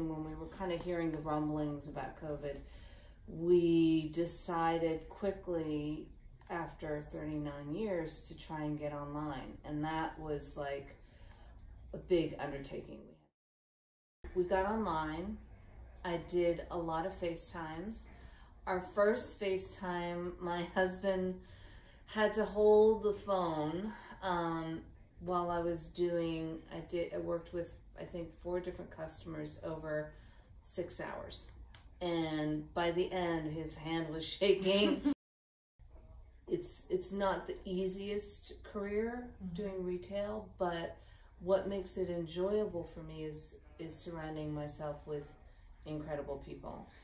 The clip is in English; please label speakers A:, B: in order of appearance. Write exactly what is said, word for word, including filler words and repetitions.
A: When we were kind of hearing the rumblings about COVID, we decided quickly after thirty-nine years to try and get online. And that was like a big undertaking. We got online. I did a lot of FaceTimes. Our first FaceTime, my husband had to hold the phone um, while I was doing, I did, I worked with, I think, four different customers over six hours. And by the end, his hand was shaking. It's, it's not the easiest career doing retail, but what makes it enjoyable for me is, is surrounding myself with incredible people.